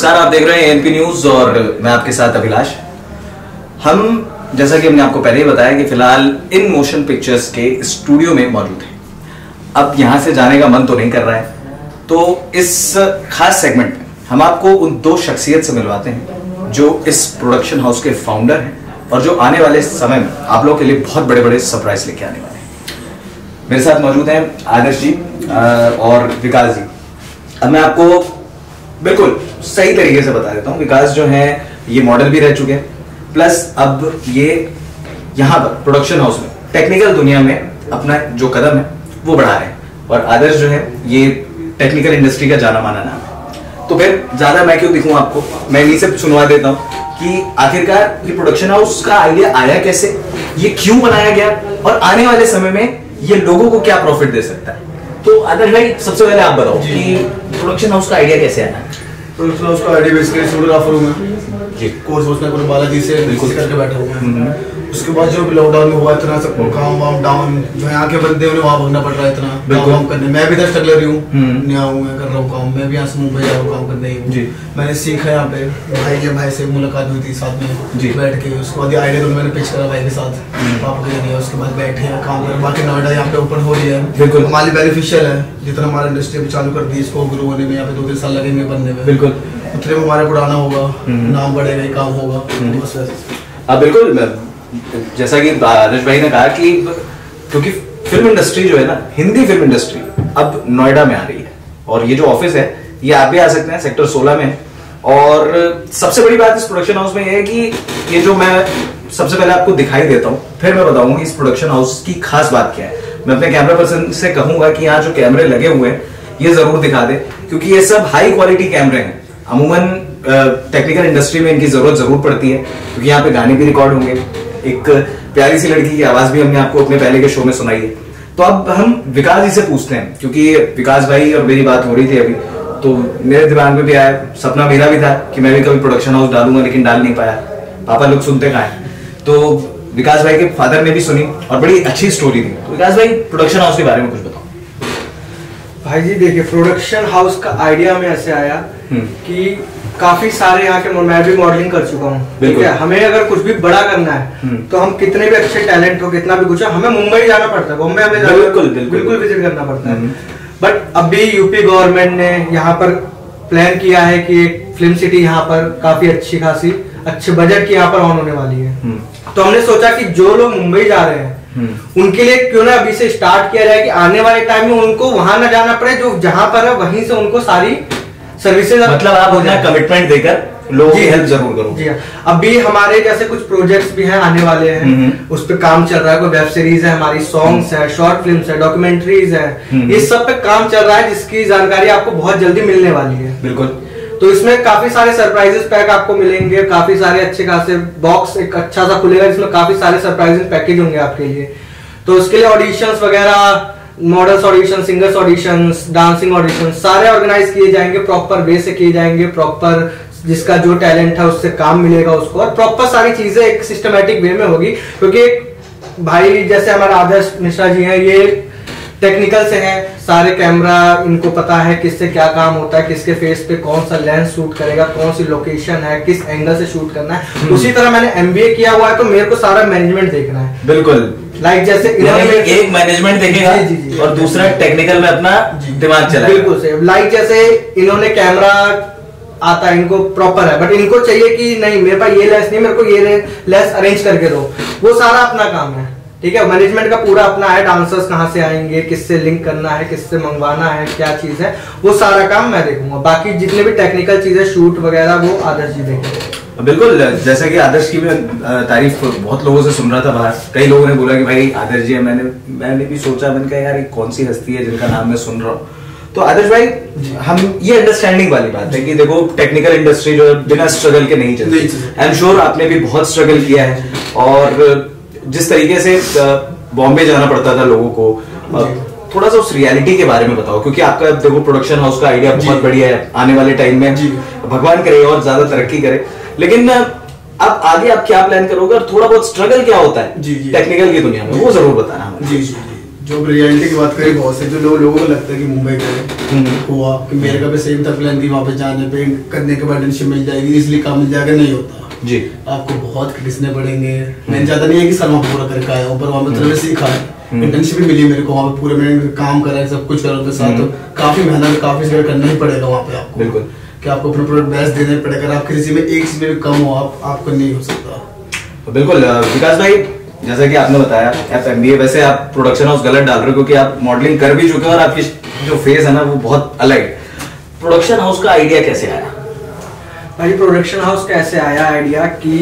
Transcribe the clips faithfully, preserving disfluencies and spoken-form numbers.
नमस्कार, आप देख रहे हैं एनपी न्यूज और मैं आपके साथ अभिलाष। हम जैसा कि हमने आपको पहले ही बताया कि फिलहाल इन मोशन पिक्चर्स के स्टूडियो में मौजूद हैं। अब यहां से जाने का मन तो नहीं कर रहा है, तो इस खास सेगमेंट में हम आपको उन दो शख्सियत से मिलवाते हैं जो इस प्रोडक्शन हाउस के फाउंडर हैं और जो आने वाले समय में आप लोगों के लिए बहुत बड़े बड़े सरप्राइज लेके आने वाले हैं। मेरे साथ मौजूद हैं आदर्श जी और विकास जी। अब मैं आपको बिल्कुल सही तरीके से बता देता हूँ। विकास जो है ये मॉडल भी रह चुके हैं, प्लस अब ये यहाँ पर प्रोडक्शन हाउस में टेक्निकल दुनिया में अपना जो कदम है वो बढ़ा रहे हैं, और आदर्श जो है ये टेक्निकल इंडस्ट्री का जाना माना नाम है। तो फिर ज्यादा मैं क्यों दिखूं आपको, मैं इन्हीं से सुनवा देता हूँ कि आखिरकार ये प्रोडक्शन हाउस का आइडिया आया कैसे, ये क्यों बनाया गया और आने वाले समय में ये लोगों को क्या प्रॉफिट दे सकता है। तो आदर्श भाई, सबसे पहले आप बताओ कि प्रोडक्शन हाउस का आइडिया कैसे आया। प्रोडक्शन हाउस का आइडिया बेसिकली फोटोग्राफर हूँ मैं जी, कोर्स उसमें पूरे बालाजी से बिल्कुल करके बैठा हुआ है। उसके बाद जो भी लॉकडाउन में हुआ, इतना सबको काम वाम डाउन, जो यहाँ के बंदे उन्हें वहाँ भागना पड़ रहा है इतना काम वाम करने। मैं भी इधर स्ट्रगलर ही हूँ, नया हूँ, मैं कर रहा हूँ काम। मैं भी यहाँ से मुंबई जा रहा हूँ काम करने ही। मैंने सीखा यहाँ पे, भाई के भाई से मुलाकात हुई थी साथ में बैठ के। उसके बाद आइडिया तो मैंने पिच करा भाई के साथ, पापा के लिए। उसके बाद बैठे हैं काम कर। बाकी नोएडा यहाँ पे ओपन हो रही है, बिल्कुल हमारी बेनिफिशियल है। जितना हमारा इंडस्ट्री चालू कर दी, इसको ग्रो होने में यहाँ पे दो तीन साल लगेंगे बनने में, बिल्कुल उतने में हमारा पुराना होगा, नाम बढ़ेगा, काम होगा। अब बिल्कुल जैसा कि आदर्श भाई ने कहा कि क्योंकि फिल्म इंडस्ट्री जो है ना, हिंदी फिल्म इंडस्ट्री अब नोएडा में आ रही है, और ये जो ऑफिस है ये आप भी आ सकते हैं, सेक्टर सोलह में है। और सबसे बड़ी बात इस प्रोडक्शन हाउस में है कि ये जो मैं सबसे पहले आपको दिखाई देता हूँ, फिर मैं बताऊंगा इस प्रोडक्शन हाउस की खास बात क्या है। मैं अपने कैमरा पर्सन से कहूंगा कि यहाँ जो कैमरे लगे हुए हैं ये जरूर दिखा दे, क्योंकि ये सब हाई क्वालिटी कैमरे हैं। अमूमन टेक्निकल इंडस्ट्री में इनकी जरूरत जरूर पड़ती है, क्योंकि यहाँ पे गाने भी रिकॉर्ड होंगे। एक प्यारी सी लड़की की आवाज भी हमने आपको अपने पहले के शो में सुनाई है। तो अब हम विकास जी से पूछते हैं, क्योंकि विकास भाई और मेरी बात हो रही थी अभी, तो मेरे दिमाग में भी आया, सपना मेरा भी था कि मैं भी कभी प्रोडक्शन हाउस डालूंगा, लेकिन डाल नहीं पाया। पापा लोग सुनते कहाँ हैं। तो विकास भाई के फादर ने भी सुनी और बड़ी अच्छी स्टोरी थी। तो विकास भाई, प्रोडक्शन हाउस के बारे में कुछ बताओ। भाई जी देखिए, प्रोडक्शन हाउस का आइडिया में ऐसे आया कि काफी सारे यहाँ के, मैं भी मॉडलिंग कर चुका हूँ, ठीक है। हमें अगर कुछ भी बड़ा करना है तो हम कितने भी अच्छे टैलेंट हो, कितना भी कुछ है, हमें मुंबई जाना पड़ता है, बॉम्बे हमें बिल्कुल बिल्कुल विजिट करना पड़ता है। बट अभी यूपी गवर्नमेंट ने यहाँ पर प्लान किया है कि एक फिल्म सिटी यहाँ पर काफी अच्छी खासी अच्छे बजट की यहाँ पर ऑन होने वाली है। तो हमने सोचा कि जो लोग मुंबई जा रहे हैं उनके लिए क्यों ना अभी से स्टार्ट किया जाए कि आने वाले टाइम में उनको वहां ना जाना पड़े, जो जहां पर है वहीं से उनको सारी सर्विसेज, मतलब आप अपना कमिटमेंट देकर लोगों की हेल्प जरूर करो। जी, अभी हमारे जैसे कुछ प्रोजेक्ट्स भी हैं आने वाले हैं, उस पे काम चल रहा है। कोई वेब सीरीज है, हमारी सॉन्ग्स है, शॉर्ट फिल्म्स है, डॉक्यूमेंट्रीज है, इस सब पे काम चल रहा है, जिसकी जानकारी आपको बहुत जल्दी मिलने वाली है। बिल्कुल। तो इसमें काफी सारे सरप्राइजेस पैक आपको मिलेंगे, काफी सारे अच्छे खासे बॉक्स एक अच्छा सा खुलेगा जिसमें काफी सारे सरप्राइजेस पैकेज होंगे आपके लिए। तो उसके लिए ऑडिशंस वगैरह, models audition, singers auditions, dancing audition सारे ऑर्गेनाइज किए जाएंगे, प्रॉपर वे से किए जाएंगे, प्रॉपर जिसका जो टैलेंट है उससे काम मिलेगा उसको, और प्रॉपर सारी चीजें एक सिस्टमैटिक वे में होगी। क्योंकि भाई जैसे हमारे आदर्श मिश्रा जी हैं, ये टेक्निकल से है, सारे कैमरा इनको पता है किससे क्या काम होता है, किसके फेस पे कौन सा लेंस शूट करेगा, कौन सी लोकेशन है, किस एंगल से शूट करना है। उसी तरह मैंने एमबीए किया हुआ है, तो मेरे को सारा मैनेजमेंट देखना है। बिल्कुल, लाइक जैसे एक मैनेजमेंट देखेगा जी, जी, जी, और दूसरा टेक्निकल में अपना दिमाग चलाएगा। बिल्कुल सही। लाइक जैसे इन्होंने कैमरा आता है, इनको प्रॉपर है, बट इनको चाहिए कि नहीं मेरे पास ये लेंस नहीं, मेरे को ये लेंस अरेंज करके दो, वो सारा अपना काम है, ठीक है। मैनेजमेंट का पूरा अपना है, डांसर्स कहाँ से आएंगे, किससे लिंक करना है, किससे मंगवाना है, क्या चीज है, वो सारा काम मैं देखूंगा। बाकी जितने भी टेक्निकल चीजें, शूट वगैरह, वो आदर्श जी देखेंगे। बिल्कुल, जैसा कि आदर्श की मैं तारीफ बहुत लोगों से सुन रहा था बाहर, कई लोगों ने बोला कि भाई आदर्श जी है। मैंने मैंने भी सोचा, मैंने कहा यार कौन सी हस्ती है जिनका नाम मैं सुन रहा हूँ। तो आदर्श भाई, हम ये अंडरस्टैंडिंग वाली बात है कि देखो टेक्निकल इंडस्ट्री जो है बिना स्ट्रगल के नहीं चलती। आई एम श्योर आपने भी बहुत स्ट्रगल किया है, और जिस तरीके से बॉम्बे जाना पड़ता था लोगों को, थोड़ा सा उस रियलिटी के बारे में बताओ, क्योंकि आपका देखो प्रोडक्शन हाउस का आइडिया बहुत बढ़िया है। आने वाले टाइम में भगवान करे और ज्यादा तरक्की करे, लेकिन अब आगे आप क्या प्लान करोगे और थोड़ा बहुत स्ट्रगल क्या होता है टेक्निकल की दुनिया में, वो जरूर बताना हमें। जी जी जो रियलिटी की बात करें, बहुत से जो लोग लोगों को लगता है कि मुंबई गए हुआ कि मेरे का भी सेम था प्लान की वहाँ पे जाने पे करने के बाद इंटर्नशिप मिल जाएगी, इसलिए काम मिल जाएगा, नहीं होता जी। आपको बहुत घिसने पड़ेंगे। मैंने ज्यादा नहीं है कि साल वहाँ पूरा करके आया हूँ, पर वहाँ पे थोड़ा सीखा है, इंटर्नशिप भी मिली मेरे को वहाँ पे, पूरे मैंने काम करा है, सब कुछ करा उनके साथ, तो काफी मेहनत काफी जगह करना ही पड़ेगा वहाँ पे आपको, बिल्कुल कि आपको अपना प्रोडक्ट बेस्ट देना पड़ेगा। अगर आप किसी में एक चीज में कम हो, आप आपको नहीं हो सकता। बिल्कुल विकास भाई, जैसा कि आपने बताया आप एमबीए, वैसे आप प्रोडक्शन हाउस गलत डाल रहे हो क्योंकि आप मॉडलिंग कर भी चुके हो और आपकी जो फेज है ना वो बहुत अलग है। प्रोडक्शन हाउस का आइडिया कैसे आया भाई? प्रोडक्शन हाउस कैसे आया आइडिया कि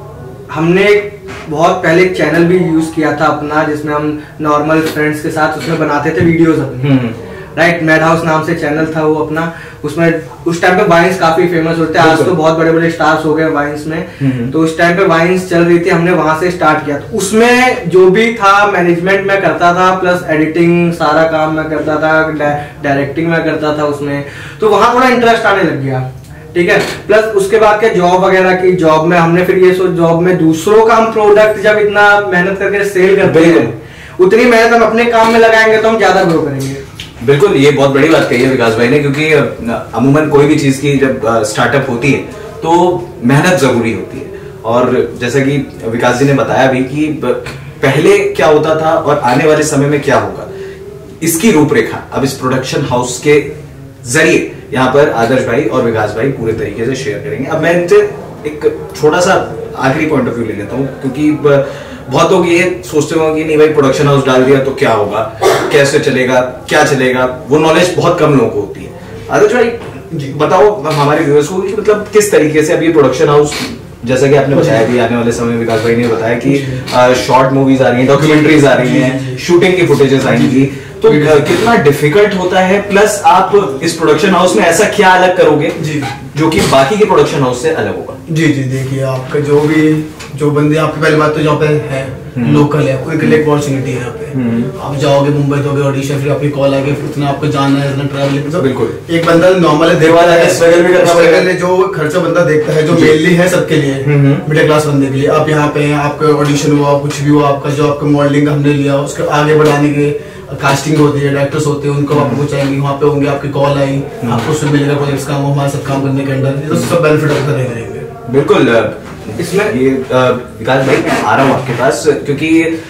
हमने बहुत पहले एक चैनल भी यूज किया था अपना, जिसमें हम नॉर्मल फ्रेंड्स के साथ उसमें बनाते थे वीडियोस अपनी, राइट। मैड हाउस नाम से चैनल था वो अपना। उसमें उस टाइम पे वाइन्स काफी फेमस होते हैं, आज तो बहुत बड़े बड़े स्टार्स हो गए वाइन्स में, तो उस टाइम पे वाइन्स चल रही थी, हमने वहां से स्टार्ट किया। तो उसमें जो भी था मैनेजमेंट में करता था, प्लस एडिटिंग सारा काम मैं करता था, डायरेक्टिंग में करता था उसमें, तो वहां थोड़ा इंटरेस्ट आने लग गया, ठीक है। प्लस उसके बाद के जॉब वगैरह की, जॉब में हमने फिर ये सोच, जॉब में दूसरों का हम प्रोडक्ट जब इतना मेहनत करके सेल करते हैं, उतनी मेहनत हम अपने काम में लगाएंगे तो हम ज्यादा ग्रो करेंगे। बिल्कुल, ये बहुत बड़ी बात कही है विकास भाई ने, क्योंकि अमूमन कोई भी चीज की जब स्टार्टअप होती है तो मेहनत जरूरी होती है। और जैसा कि विकास जी ने बताया भी कि पहले क्या होता था और आने वाले समय में क्या होगा, इसकी रूपरेखा अब इस प्रोडक्शन हाउस के जरिए यहाँ पर आदर्श भाई और विकास भाई पूरे तरीके से शेयर करेंगे। अब मैं इनसे एक छोटा सा आखिरी पॉइंट ऑफ व्यू ले लेता हूँ, क्योंकि बहुत लोग ये सोचते होंगे कि नहीं भाई प्रोडक्शन हाउस डाल दिया तो क्या होगा, कैसे चलेगा, क्या चलेगा, वो नॉलेज बहुत कम लोगों को होती है। आदर्श भाई बताओ हमारे व्यूअर्स को कि मतलब किस तरीके से अभी प्रोडक्शन हाउस, जैसा कि आपने बताया भी आने वाले समय में विकास भाई ने बताया कि शॉर्ट मूवीज आ रही हैं, डॉक्यूमेंट्रीज आ रही हैं, शूटिंग की फुटेजेस आएंगी, तो कितना डिफिकल्ट होता है, प्लस आप इस प्रोडक्शन हाउस में ऐसा क्या अलग करोगे जी जो कि बाकी के प्रोडक्शन हाउस से अलग होगा? जी जी देखिए, आपका जो भी जो बंदे आपकी पहली बात तो जहाँ पे है लोकल है, उनके लिए अपॉर्चुनिटी है यहाँ पे। आप जाओगे मुंबई दोगे ऑडिशन, फिर आपकी कॉल आएगी, इतना आपको जाना है, इतना ट्रैवल, बिल्कुल एक बंदा नॉर्मल है, देखा है स्ट्रगल भी करना पड़ेगा, जो खर्चा बंदा देखता है, जो मेनली है सबके लिए मिडिल क्लास बंदे के लिए। आप यहाँ पे आपका ऑडिशन हुआ, कुछ भी हुआ, आपका जो आपका मॉडलिंग हमने लिया, उसके आगे बढ़ाने के कास्टिंग होती है, डायरेक्टर्स होते हैं, उनको आपको चाहेंगे, वहाँ पे होंगे, आपकी कॉल आई, आपको उसमें मिलेगा प्रोजेक्ट्स काम, हमारे साथ काम करने के अंदर, ये तो सब बेनिफिट होते रहेंगे। बिल्कुल, इसमें ये विकास भाई मैं आ रहा हूँ आपके पास, क्योंकि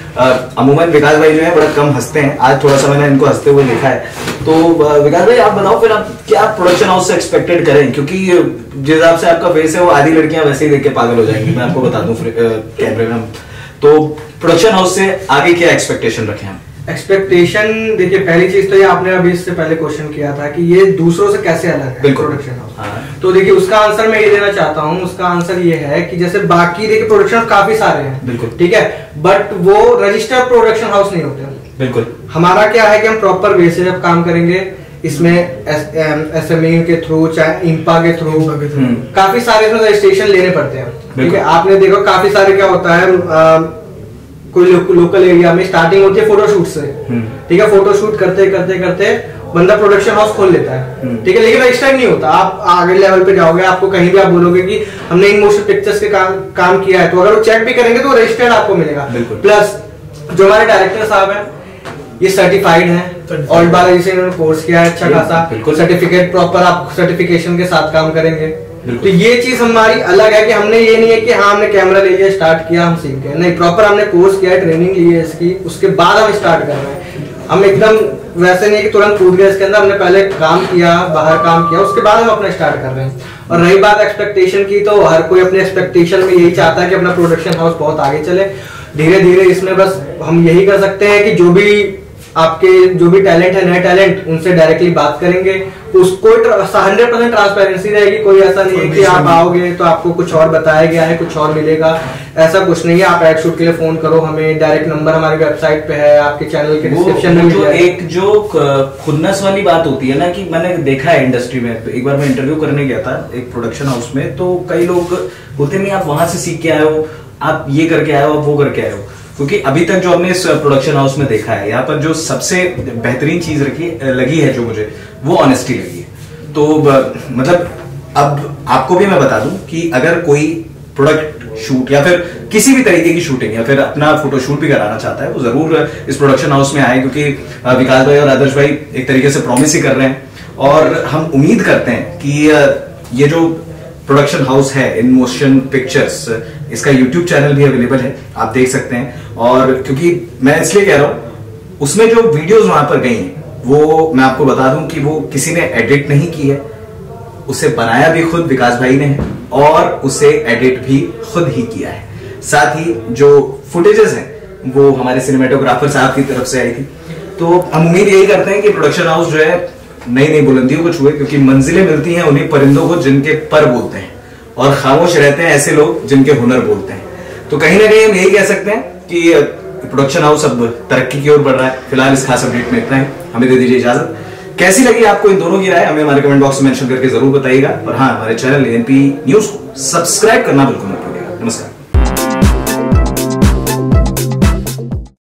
अमूमन विकास भाई जो है बड़ा कम हंसते हैं, आज थोड़ा सा मैंने इनको हंसते हुए देखा है। तो विकास भाई आप बताओ फिर आप क्या प्रोडक्शन हाउस से एक्सपेक्टेड करें, क्योंकि जिस हिसाब से आपका फेस है वो आधी लड़कियां वैसे ही देख के पागल हो जाएंगी, मैं आपको बता दूं कैमरे में। तो प्रोडक्शन हाउस से आगे क्या एक्सपेक्टेशन रखें हम? एक्सपेक्टेशन देखिए, पहली चीज तो ये आपने अभी इससे पहले क्वेश्चन किया था कि ये दूसरों से कैसे अलग है प्रोडक्शन हाउस। हाँ। तो देखिए उसका आंसर मैं ये देना चाहता हूँ, उसका आंसर ये है कि जैसे बाकी देखिए प्रोडक्शन काफी सारे हैं, बिल्कुल ठीक है, बट वो रजिस्टर्ड प्रोडक्शन हाउस नहीं होते। बिल्कुल हमारा क्या है कि हम प्रॉपर वे से जब काम करेंगे, इसमें एस एम ई के थ्रू, चाहे इंपा के थ्रू, काफी सारे इसमें रजिस्ट्रेशन लेने पड़ते हैं, ठीक है। आपने देखो काफी सारे क्या होता है, कोई लो, लोकल एरिया में स्टार्टिंग होती है फोटोशूट से, ठीक है, फोटोशूट करते करते करते बंदा प्रोडक्शन हाउस खोल लेता है, ठीक है, लेकिन रजिस्टर्ड नहीं होता। आप आगे लेवल पे जाओगे, आपको कहीं भी आप बोलोगे कि हमने इन मोशन पिक्चर्स के काम काम किया है, तो अगर वो चेक भी करेंगे तो रजिस्टर्ड आपको मिलेगा। प्लस जो हमारे डायरेक्टर साहब हैं ये सर्टिफाइड हैं, ऑल्ड बालाजी से इन्होंने कोर्स किया है अच्छा खासा, सर्टिफिकेट प्रॉपर आप सर्टिफिकेशन के साथ काम करेंगे। तो ये चीज हमारी अलग है कि हमने ये नहीं है कि हाँ हमने कैमरा ले लिया स्टार्ट किया हम सीख गए, नहीं, प्रॉपर हमने कोर्स किया है, ट्रेनिंग ली है इसकी, उसके बाद हम स्टार्ट कर रहे हैं। हम एकदम वैसे नहीं कि तुरंत कूद गए इसके अंदर, हमने पहले काम किया, बाहर काम किया, उसके बाद हम अपना स्टार्ट कर रहे हैं। और रही बात एक्सपेक्टेशन की, तो हर कोई अपने एक्सपेक्टेशन में यही चाहता है कि अपना प्रोडक्शन हाउस बहुत आगे चले। धीरे धीरे इसमें बस हम यही कर सकते हैं कि जो भी आपके जो भी टैलेंट है, नए टैलेंट, उनसे डायरेक्टली बात करेंगे, उसको हंड्रेड परसेंट ट्रांसपेरेंसी रहेगी। कोई ऐसा नहीं है कि आप आओगे तो आपको कुछ और बताया गया है, कुछ और मिलेगा, ऐसा कुछ नहीं है। आप एड शूट के लिए फोन करो हमें, डायरेक्ट नंबर हमारी वेबसाइट पे है, आपके चैनल के डिस्क्रिप्शन में। जो एक जो खुन्नस वाली बात होती है ना, कि मैंने देखा है इंडस्ट्री में, एक बार मैं इंटरव्यू करने गया था एक प्रोडक्शन हाउस में, तो कई लोग होते नहीं, आप वहां से सीख के आए हो, आप ये करके आए हो, आप वो करके आए हो, क्योंकि अभी तक जो हमने इस प्रोडक्शन हाउस में देखा है, यहाँ पर जो सबसे बेहतरीन चीज रखी लगी है जो मुझे, वो ऑनेस्टी लगी है। तो मतलब अब आपको भी मैं बता दूं कि अगर कोई प्रोडक्ट शूट या फिर किसी भी तरीके की शूटिंग या फिर अपना फोटोशूट भी कराना चाहता है वो जरूर इस प्रोडक्शन हाउस में आए, क्योंकि विकास भाई और आदर्श भाई एक तरीके से प्रॉमिस ही कर रहे हैं और हम उम्मीद करते हैं कि ये जो प्रोडक्शन हाउस है इन मोशन पिक्चर्स, इसका यूट्यूब चैनल भी अवेलेबल है, आप देख सकते हैं। और क्योंकि मैं इसलिए कह रहा हूं, उसमें जो वीडियोस वहां पर गई हैं वो मैं आपको बता दूं कि वो किसी ने एडिट नहीं की है, उसे बनाया भी खुद विकास भाई ने है और उसे एडिट भी खुद ही किया है। साथ ही जो फुटेजेस हैं वो हमारे सिनेमेटोग्राफर साहब की तरफ से आई थी। तो हम उम्मीद यही करते हैं कि प्रोडक्शन हाउस जो है नई नई बुलंदियों को छुए, क्योंकि मंजिलें मिलती हैं उन्हीं परिंदों को जिनके पर बोलते हैं और खामोश रहते हैं ऐसे लोग जिनके हुनर बोलते हैं। तो कहीं ना कहीं हम यही कह सकते हैं कि प्रोडक्शन हाउस अब तरक्की की ओर बढ़ रहा है। फिलहाल इस खास अपडेट में इतना ही, हमें दे दीजिए इजाजत। कैसी लगी आपको इन दोनों की राय हमें हमारे कमेंट बॉक्स में मेंशन करके जरूर बताइएगा। और हाँ, हमारे चैनल एएनपी न्यूज को सब्सक्राइब करना बिल्कुल मत भूलिएगा। नमस्कार।